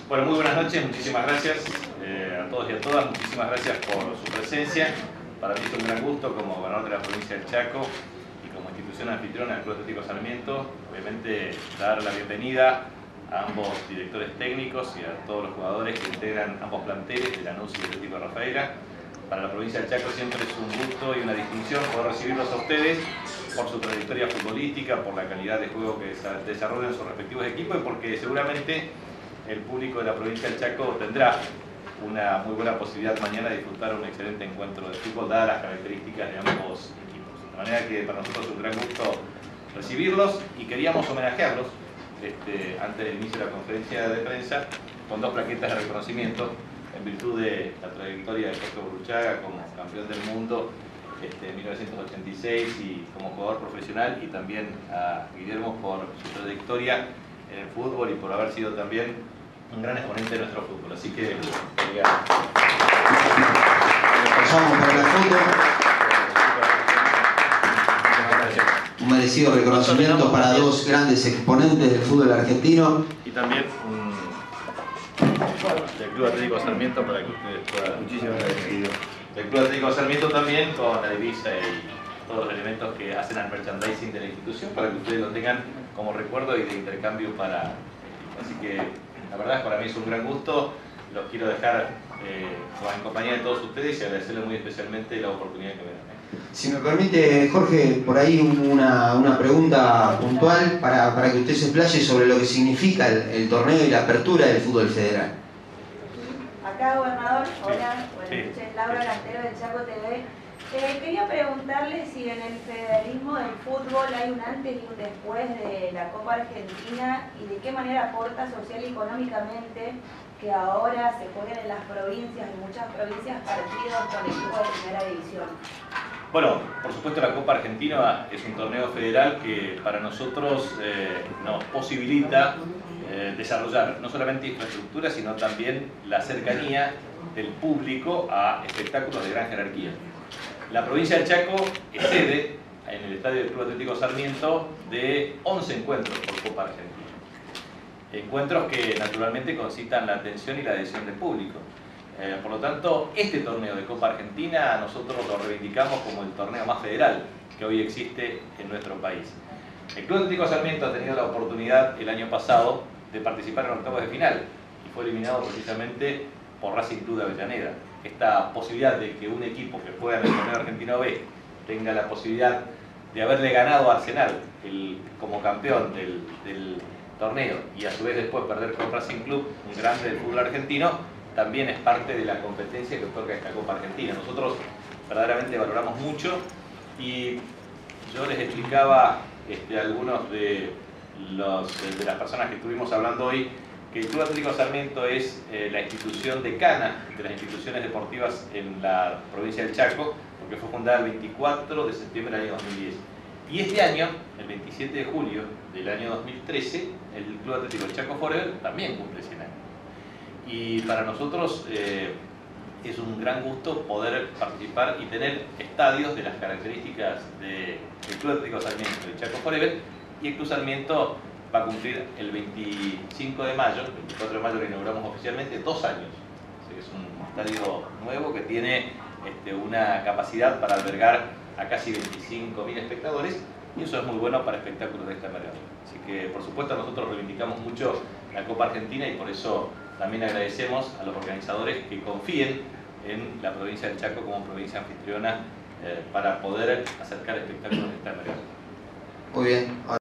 Bueno, muy buenas noches, muchísimas gracias a todos y a todas, muchísimas gracias por su presencia. Para mí es un gran gusto como gobernador de la provincia del Chaco y como institución anfitriona del Club Atlético Sarmiento, obviamente dar la bienvenida a ambos directores técnicos y a todos los jugadores que integran ambos planteles de Lanús y Atlético de Rafaela. Para la provincia del Chaco siempre es un gusto y una distinción poder recibirlos a ustedes por su trayectoria futbolística, por la calidad de juego que desarrollan sus respectivos equipos y porque seguramente el público de la provincia del Chaco tendrá una muy buena posibilidad mañana de disfrutar un excelente encuentro de fútbol dadas las características de ambos equipos. De manera que para nosotros es un gran gusto recibirlos y queríamos homenajearlos antes del inicio de la conferencia de prensa con dos plaquetas de reconocimiento en virtud de la trayectoria de Jorge Burruchaga como campeón del mundo en 1986 y como jugador profesional, y también a Guillermo por su trayectoria en el fútbol y por haber sido también un gran exponente de nuestro fútbol. Así que pasamos para la foto. Un merecido reconocimiento para dos grandes exponentes del fútbol argentino. Y también del Club Atlético Sarmiento para que ustedes puedan. Muchísimas gracias. Del Club Atlético Sarmiento también con la divisa y todos los elementos que hacen al merchandising de la institución para que ustedes lo tengan como recuerdo y de intercambio para. Así que la verdad para mí es un gran gusto. Los quiero dejar en compañía de todos ustedes y agradecerles muy especialmente la oportunidad que me dan. Si me permite, Jorge, por ahí una pregunta puntual para que usted se explaye sobre lo que significa el torneo y la apertura del fútbol federal. Acá, gobernador, hola, buenas Sí. noches, Laura Cantero del Chaco TV. Quería preguntarle si en el federalismo del fútbol hay un antes y un después de la Copa Argentina y de qué manera aporta social y económicamente que ahora se jueguen en las provincias, en muchas provincias, partidos con equipos de primera división. Bueno, por supuesto la Copa Argentina es un torneo federal que para nosotros nos posibilita desarrollar no solamente infraestructura, sino también la cercanía del público a espectáculos de gran jerarquía. La provincia del Chaco es sede en el estadio del Club Atlético Sarmiento de 11 encuentros por Copa Argentina. Encuentros que naturalmente concitan la atención y la adhesión del público. Por lo tanto, este torneo de Copa Argentina nosotros lo reivindicamos como el torneo más federal que hoy existe en nuestro país. El Club Atlético Sarmiento ha tenido la oportunidad el año pasado de participar en octavos de final y fue eliminado precisamente por Racing Club de Avellaneda. Esta posibilidad de que un equipo que juega en el torneo argentino B tenga la posibilidad de haberle ganado a Arsenal como campeón del torneo y a su vez después perder con Racing Club, un grande del fútbol argentino, también es parte de la competencia que toca esta Copa Argentina. Nosotros verdaderamente valoramos mucho y yo les explicaba a algunos de las personas que estuvimos hablando hoy que el Club Atlético Sarmiento es la institución decana de las instituciones deportivas en la provincia del Chaco, porque fue fundada el 24 de septiembre del año 2010. Y este año, el 27 de julio del año 2013, el Club Atlético del Chaco Forever también cumple 100 años. Y para nosotros es un gran gusto poder participar y tener estadios de las características del Club Atlético Sarmiento del Chaco Forever, y el Club Sarmiento va a cumplir el 25 de mayo, el 24 de mayo lo inauguramos oficialmente, 2 años. Así que es un estadio nuevo que tiene una capacidad para albergar a casi 25.000 espectadores, y eso es muy bueno para espectáculos de esta envergadura. Así que por supuesto nosotros reivindicamos mucho la Copa Argentina y por eso también agradecemos a los organizadores que confíen en la provincia del Chaco como provincia anfitriona para poder acercar espectáculos de esta envergadura. Muy bien.